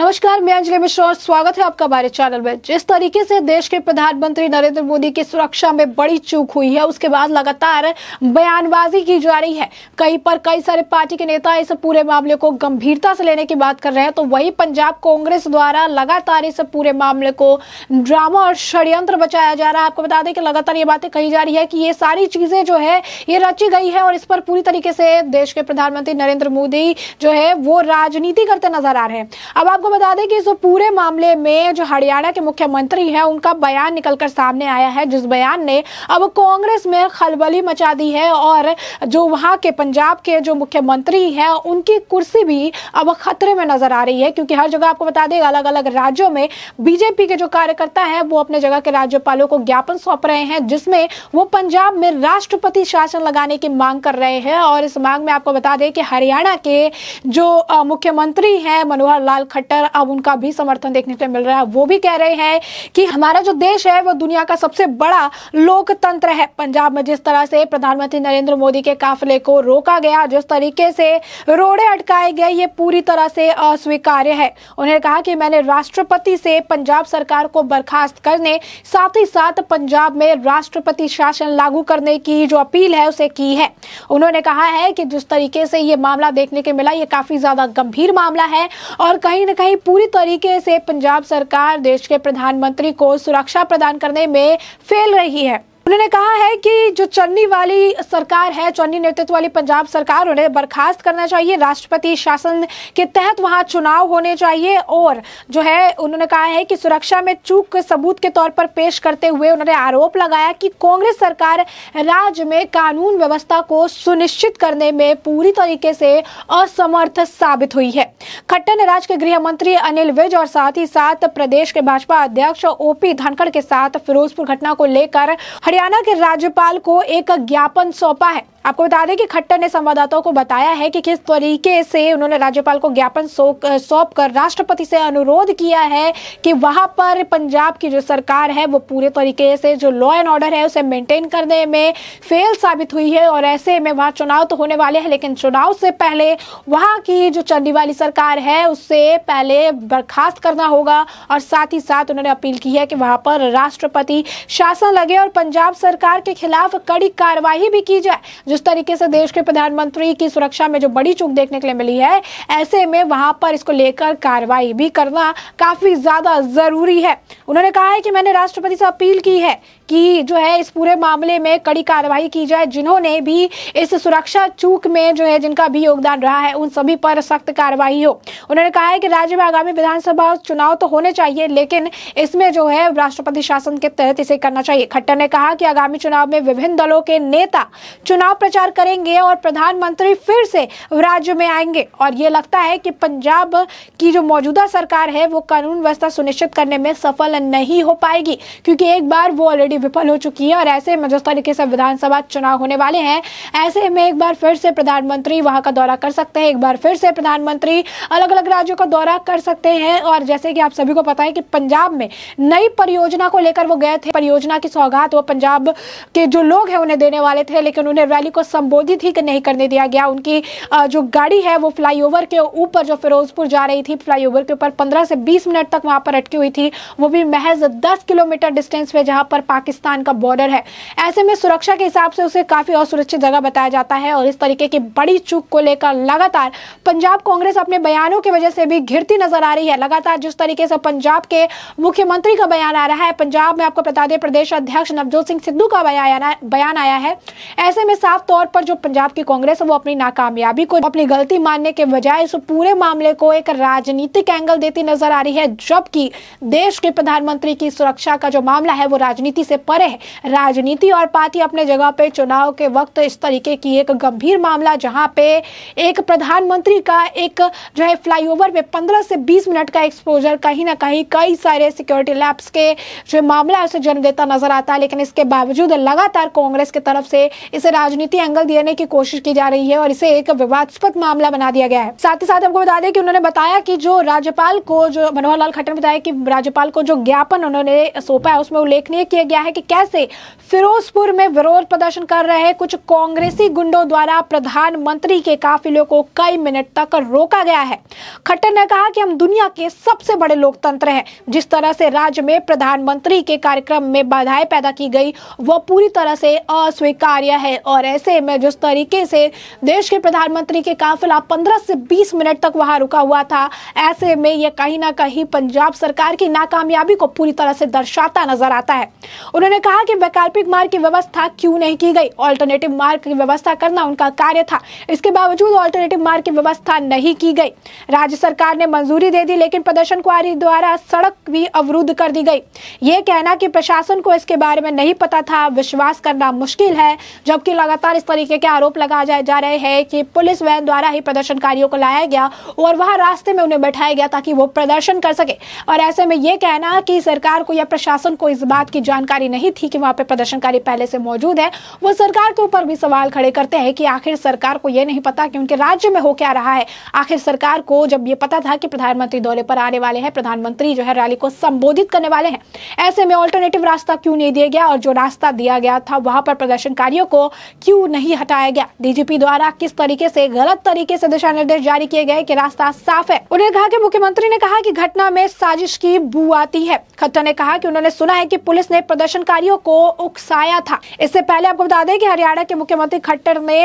नमस्कार, मैं अंजलि मिश्रा और स्वागत है आपका हमारे चैनल में। जिस तरीके से देश के प्रधानमंत्री नरेंद्र मोदी की सुरक्षा में बड़ी चूक हुई है, उसके बाद लगातार बयानबाजी की जा रही है। कहीं पर कई सारे पार्टी के नेता इस पूरे मामले को गंभीरता से लेने की बात कर रहे हैं, तो वही पंजाब कांग्रेस द्वारा लगातार इस पूरे मामले को ड्रामा और षड्यंत्र बचाया जा रहा है। आपको बता दें कि लगातार ये बातें कही जा रही है कि ये सारी चीजें जो है ये रची गई है और इस पर पूरी तरीके से देश के प्रधानमंत्री नरेंद्र मोदी जो है वो राजनीति करते नजर आ रहे हैं। अब आपको बता दें कि इस पूरे मामले में जो हरियाणा के मुख्यमंत्री हैं, उनका बयान निकलकर सामने आया है, जिस बयान ने अब कांग्रेस में खलबली मचा दी है और जो वहां के पंजाब के जो मुख्यमंत्री हैं, उनकी कुर्सी भी अब खतरे में नजर आ रही है। क्योंकि हर जगह आपको बता दें अलग अलग राज्यों में बीजेपी के जो कार्यकर्ता है वो अपने जगह के राज्यपालों को ज्ञापन सौंप रहे हैं, जिसमें वो पंजाब में राष्ट्रपति शासन लगाने की मांग कर रहे हैं। और इस मांग में आपको बता दें कि हरियाणा के जो मुख्यमंत्री हैं मनोहर लाल खट्टर, अब उनका भी समर्थन देखने को मिल रहा है। वो भी कह रहे हैं कि हमारा जो देश है वो दुनिया का सबसे बड़ा लोकतंत्र है। पंजाब में जिस तरह से प्रधानमंत्री नरेंद्र मोदी के काफिले को रोका गया, जिस तरीके से रोड़े अटकाए गए, ये पूरी तरह से अस्वीकार्य है। उन्होंने कहा कि मैंने राष्ट्रपति से पंजाब सरकार को बर्खास्त करने, साथ ही साथ पंजाब में राष्ट्रपति शासन लागू करने की जो अपील है उसे की है। उन्होंने कहा है कि जिस तरीके से ये मामला देखने को मिला, ये काफी ज्यादा गंभीर मामला है और कहीं न कहीं पूरी तरीके से पंजाब सरकार देश के प्रधानमंत्री को सुरक्षा प्रदान करने में फेल रही है। उन्होंने कहा है कि जो चन्नी वाली सरकार है, चन्नी नेतृत्व वाली पंजाब सरकार, उन्हें बर्खास्त करना चाहिए। राष्ट्रपति शासन के तहत वहां चुनाव होने चाहिए। और जो है उन्होंने कहा है कि सुरक्षा में चूक सबूत के तौर पर पेश करते हुए उन्होंने आरोप लगाया कि कांग्रेस सरकार राज्य में कानून व्यवस्था को सुनिश्चित करने में पूरी तरीके से असमर्थ साबित हुई है। खट्टर ने राज्य के गृह मंत्री अनिल विज और साथ ही साथ प्रदेश के भाजपा अध्यक्ष ओपी धनखड़ के साथ फिरोजपुर घटना को लेकर हरियाणा के राज्यपाल को एक ज्ञापन सौंपा है। आपको बता दें कि खट्टर ने संवाददाताओं को बताया है कि किस तरीके से उन्होंने राज्यपाल को ज्ञापन सौंप कर राष्ट्रपति से अनुरोध किया है कि वहां पर पंजाब की जो सरकार है वो पूरे तरीके से जो लॉ एंड ऑर्डर है उसे मेंटेन करने में फेल साबित हुई है। और ऐसे में वहां चुनाव तो होने वाले हैं, लेकिन चुनाव से पहले वहां की जो चन्नी वाली सरकार है उससे पहले बर्खास्त करना होगा। और साथ ही साथ उन्होंने अपील की है कि वहां पर राष्ट्रपति शासन लगे और पंजाब सरकार के खिलाफ कड़ी कार्रवाई भी की जाए। जिस तरीके से देश के प्रधानमंत्री की सुरक्षा में जो बड़ी चूक देखने के लिए मिली है, ऐसे में वहां पर इसको लेकर कार्रवाई भी करना काफी ज्यादा जरूरी है। उन्होंने कहा है कि मैंने राष्ट्रपति से अपील की है कि जो है इस पूरे मामले में कड़ी कार्रवाई की जाए। जिन्होंने भी इस सुरक्षा चूक में जो है जिनका भी योगदान रहा है, उन सभी पर सख्त कार्रवाई हो। उन्होंने कहा है कि राज्य में आगामी विधानसभा चुनाव तो होने चाहिए, लेकिन इसमें जो है राष्ट्रपति शासन के तहत इसे करना चाहिए। खट्टर ने कहा कि आगामी चुनाव में विभिन्न दलों के नेता चुनाव प्रचार करेंगे और प्रधानमंत्री फिर से राज्य में आएंगे। और ये लगता है कि पंजाब की जो मौजूदा सरकार है वो कानून व्यवस्था सुनिश्चित करने में सफल नहीं हो पाएगी, क्योंकि एक बार वो ऑलरेडी विफल हो चुकी है। और ऐसे में जिस तरीके से विधानसभा चुनाव होने वाले हैं, ऐसे में एक बार फिर से प्रधानमंत्री वहां का दौरा कर सकते हैं, एक बार फिर से प्रधानमंत्री अलग अलग राज्यों का दौरा कर सकते हैं। और जैसे कि आप सभी को पता है कि पंजाब में नई परियोजना को लेकर वो गए थे, परियोजना की सौगात वो पंजाब के जो लोग हैं उन्हें देने वाले थे, लेकिन उन्हें रैली को संबोधित ही नहीं करने दिया गया। उनकी जो गाड़ी है वो फ्लाईओवर के ऊपर जो फिरोजपुर जा रही थी, फ्लाईओवर के ऊपर 15 से 20 मिनट तक वहां पर अटकी हुई थी, वो भी महज 10 किलोमीटर डिस्टेंस पे जहां पर पाकिस्तान का बॉर्डर है। ऐसे में सुरक्षा के हिसाब से उसे काफी असुरक्षित जगह बताया जाता है। और इस तरीके की बड़ी चूक को लेकर लगातार पंजाब कांग्रेस अपने बयानों की वजह से भी घिरती नजर आ रही है। लगातार जिस तरीके से पंजाब के मुख्यमंत्री का बयान आ रहा है, पंजाब में आपको बता दें प्रदेश अध्यक्ष नवजोत सिंह सिद्धू का बयान आया है, ऐसे में साफ तौर पर जो पंजाब की कांग्रेस है वो अपनी नाकामयाबी को, अपनी गलती मानने के बजाय इस पूरे मामले को एक राजनीतिक एंगल देती नजर आ रही है। जबकि देश के प्रधानमंत्री की सुरक्षा का जो मामला है वो राजनीति से परे है। राजनीति और पार्टी अपने जगह पे चुनाव के वक्त इस तरीके की एक गंभीर मामला, जहां पे एक प्रधानमंत्री का एक जो है फ्लाईओवर पे 15 से 20 मिनट का एक्सपोजर कहीं ना कहीं कई सारे सिक्योरिटी लैप्स के जो मामला है उसे जन्म देता नजर आता है। लेकिन इसके बावजूद लगातार कांग्रेस की तरफ से इसे राजनीति एंगल देने की कोशिश की जा रही है और इसे एक विवादास्पद मामला बना दिया गया है। साथ ही साथ आपको बता दें कि उन्होंने बताया कि जो राज्यपाल को, जो मनोहर लाल खट्टर ने बताया कि राज्यपाल को जो ज्ञापन उन्होंने सौंपा है उसमें उल्लेखनीय किया गया गया है कि कैसे फिरोजपुर में विरोध प्रदर्शन कर रहे कुछ कांग्रेसी गुंडों द्वारा प्रधानमंत्री के काफिले को कई मिनट तक रोका गया है। खट्टर ने कहा कि हम दुनिया के सबसे बड़े लोकतंत्र हैं। जिस तरह से राज्य में प्रधानमंत्री के कार्यक्रम में बाधाएं पैदा की गई वह पूरी तरह से अस्वीकार्य है और ऐसे में जिस तरीके से देश के प्रधानमंत्री के काफिला 15 से 20 मिनट तक वहां रुका हुआ था, ऐसे में यह कहीं ना कहीं पंजाब सरकार की नाकामयाबी को पूरी तरह से दर्शाता नजर आता है। उन्होंने कहा कि वैकल्पिक मार्ग की व्यवस्था क्यों नहीं की गई। ऑल्टरनेटिव मार्ग की व्यवस्था करना उनका कार्य था, इसके बावजूद ऑल्टरनेटिव मार्ग की व्यवस्था नहीं की गई। राज्य सरकार ने मंजूरी दे दी लेकिन प्रदर्शनकारी द्वारा सड़क भी अवरुद्ध कर दी गई। ये कहना कि प्रशासन को इसके बारे में नहीं पता था, विश्वास करना मुश्किल है। जबकि लगातार इस तरीके के आरोप लगाए जा रहे हैं कि पुलिस वैन द्वारा ही प्रदर्शनकारियों को लाया गया और वहां रास्ते में उन्हें बैठाया गया ताकि वो प्रदर्शन कर सके। और ऐसे में ये कहना कि सरकार को या प्रशासन को इस बात की जानकारी नहीं थी कि वहां पे प्रदर्शनकारी पहले से मौजूद है, वो सरकार के ऊपर भी सवाल खड़े करते हैं कि आखिर सरकार को ये नहीं पता कि उनके राज्य में हो क्या रहा है। आखिर सरकार को जब ये पता था कि प्रधानमंत्री दौरे पर आने वाले हैं, प्रधानमंत्री जो है रैली को संबोधित करने वाले हैं, ऐसे में ऑल्टरनेटिव रास्ता क्यों नहीं दिया गया और जो रास्ता दिया गया था वहां पर प्रदर्शनकारियों को क्यों नहीं हटाया गया। डीजीपी द्वारा किस तरीके से गलत तरीके से दिशा निर्देश जारी किए गए कि रास्ता साफ है। उन्होंने कहा कि मुख्यमंत्री ने कहा कि घटना में साजिश की बू आती है। खट्टर ने कहा कि उन्होंने सुना है कि पुलिस ने प्रदर्शनकारियों को उकसाया था। इससे पहले आपको बता दें कि हरियाणा के मुख्यमंत्री खट्टर ने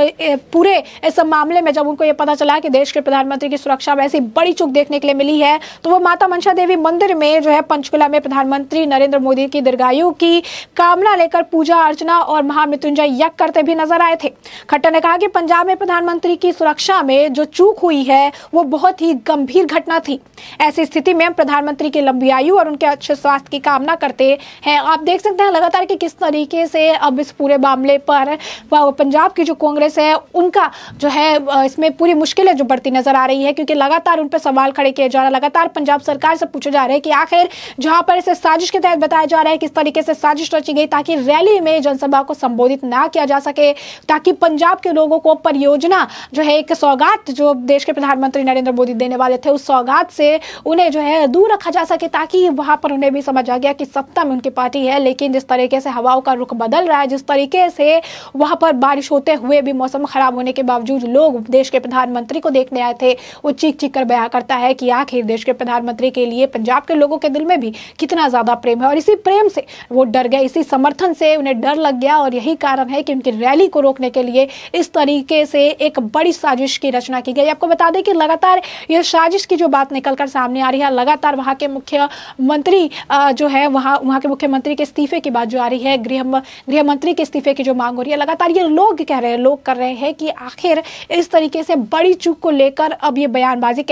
पूरे इस मामले में जब उनको ये पता चला कि देश के प्रधानमंत्री की सुरक्षा में ऐसी बड़ी चूक देखने के लिए मिली है तो वो माता मनसा देवी मंदिर में जो है पंचकुला में प्रधानमंत्री नरेंद्र मोदी की दीर्घायु की कामना लेकर पूजा अर्चना और महामृत्युंजय यज्ञ करते भी नजर आए थे। खट्टर ने कहा कि पंजाब में प्रधानमंत्री की सुरक्षा में जो चूक हुई है वो बहुत ही गंभीर घटना थी। ऐसी स्थिति में हम प्रधानमंत्री की लंबी आयु और उनके अच्छे स्वास्थ्य की कामना करते हैं। आप देख सकते हैं लगातार कि किस तरीके से अब इस पूरे मामले पर पंजाब की जो कांग्रेस है उनका जो है इसमें पूरी मुश्किलें जो बढ़ती नजर आ रही है, क्योंकि लगातार उन पर सवाल खड़े किए जा रहे हैं। लगातार पंजाब सरकार से पूछे जा रहे हैं कि आखिर जहां पर इसे साजिश के तहत बताया जा रहा है किस तरीके से साजिश रची गई ताकि रैली में जनसभा को संबोधित ना किया जा सके, ताकि पंजाब के लोगों को परियोजना जो है एक सौगात जो देश के प्रधानमंत्री नरेंद्र मोदी देने वाले थे उस सौगात से उन्हें जो है दूर रखा जा सके, ताकि वहां पर उन्हें भी समझ आ गया कि सत्ता में उनकी पार्टी है। लेकिन जिस तरीके से हवाओं का रुख बदल रहा है, जिस तरीके से वहां पर बारिश होते हुए भी मौसम खराब होने के बावजूद लोग देश के प्रधानमंत्री को देखने आए थे, वो चीख चीख कर बयां करता है कि आखिर देश के प्रधानमंत्री के लिए पंजाब के लोगों के दिल में भी कितना ज्यादा प्रेम है। और इसी प्रेम से वो डर गए, इसी समर्थन से उन्हें डर लग गया और यही कारण है कि उनकी रैली को रोकने के लिए इस तरीके से एक बड़ी साजिश की रचना की गई। आपको बता दें कि लगातार ये साजिश की जो बात निकलकर सामने आ रही है, लगातार वहां के मुख्यमंत्री जो है वहां के मुख्यमंत्री के इस्तीफे की बात जो आ रही है, गृह मंत्री के इस्तीफे की जो मांग हो रही है, लगातार ये लोग कह रहे हैं, लोग कर रहे हैं कि आखिर इस तरीके से बड़ी चूक को लेकर अब ये बयानबाजी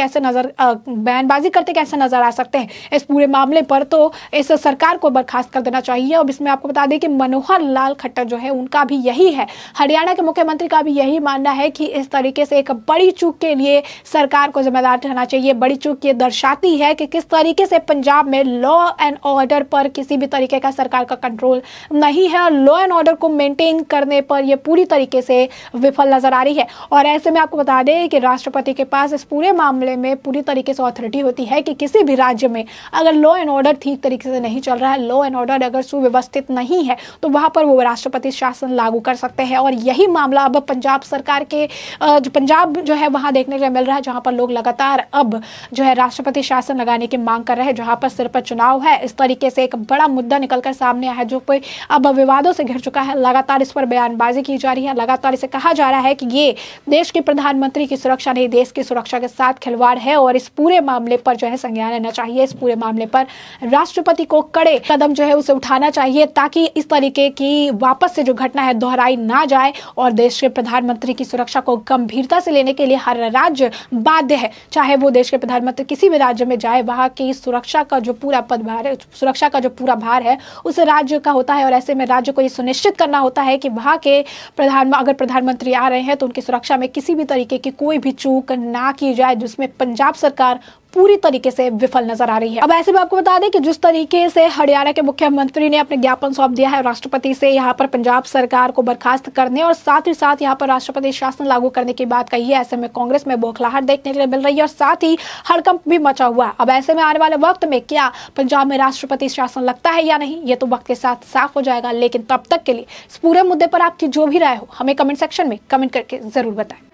करते कैसे नजर आ सकते हैं इस पूरे मामले पर। तो इस सरकार को बर्खास्त कर देना चाहिए। और इसमें आपको बता दें कि मनोहर लाल खट्टर जो है उनका भी यही है, हरियाणा के मुख्यमंत्री का भी यही मानना है कि इस तरीके से एक बड़ी चूक के लिए सरकार को जिम्मेदार ठहरना चाहिए। बड़ी चूक ये दर्शाती है कि किस तरीके से पंजाब में लॉ एंड ऑर्डर पर किसी भी तरीके का सरकार का कंट्रोल नहीं है और लॉ एंड ऑर्डर को मेंटेन करने पर यह पूरी तरीके से विफल नजर आ रही है। और ऐसे में आपको बता दें कि राष्ट्रपति के पास इस पूरे मामले में पूरी तरीके से अथॉरिटी होती है कि किसी भी राज्य में अगर लॉ एंड ऑर्डर ठीक तरीके से नहीं चल रहा है, लॉ एंड ऑर्डर अगर सुव्यवस्थित नहीं है तो वहां पर वो राष्ट्रपति शासन लागू कर सकते हैं। और यही मामला अब पंजाब सरकार के पंजाब जो है वहां देखने को मिल रहा है, जहां पर लोग लगातार अब जो है राष्ट्रपति शासन लगाने की मांग कर रहे हैं, जहां पर सिर पर चुनाव है। इस तरीके से एक बड़ा मुद्दा निकलकर सामने आया है जो अब विवादों से घिर चुका है। लगातार इस पर बयानबाजी की जा रही है, लगातार इसे कहा जा रहा है कि ये देश के प्रधानमंत्री की सुरक्षा नहीं, देश की सुरक्षा के साथ खिलवाड़ है और इस पूरे मामले पर जो है संज्ञान लेना चाहिए। इस पूरे मामले पर राष्ट्रपति को कड़े कदम जो है उसे उठाना चाहिए ताकि इस तरीके की वापस से जो घटना है दोहराई ना जाए। और देश के प्रधानमंत्री की सुरक्षा को गंभीरता से लेने के लिए हर राज्य बाध्य है, चाहे वो देश के प्रधानमंत्री किसी भी राज्य में जाए, वहां की सुरक्षा का जो पूरा पदभार है, सुरक्षा का जो पूरा भार है उस राज्य का होता है। और ऐसे में राज्य को ये सुनिश्चित करना होता है कि वहां के अगर प्रधानमंत्री आ रहे हैं तो उनकी सुरक्षा में किसी भी तरीके की कोई भी चूक ना की जाए, जिसमें पंजाब सरकार पूरी तरीके से विफल नजर आ रही है। अब ऐसे में आपको बता दें कि जिस तरीके से हरियाणा के मुख्यमंत्री ने अपने ज्ञापन सौंप दिया है राष्ट्रपति से यहाँ पर पंजाब सरकार को बर्खास्त करने और साथ ही साथ यहाँ पर राष्ट्रपति शासन लागू करने की बात कही है, ऐसे में कांग्रेस में बौखलाहट देखने के लिए मिल रही है और साथ ही हड़कंप भी मचा हुआ है। अब ऐसे में आने वाले वक्त में क्या पंजाब में राष्ट्रपति शासन लगता है या नहीं, ये तो वक्त के साथ साफ हो जाएगा। लेकिन तब तक के लिए इस पूरे मुद्दे पर आपकी जो भी राय हो हमें कमेंट सेक्शन में कमेंट करके जरूर बताएं।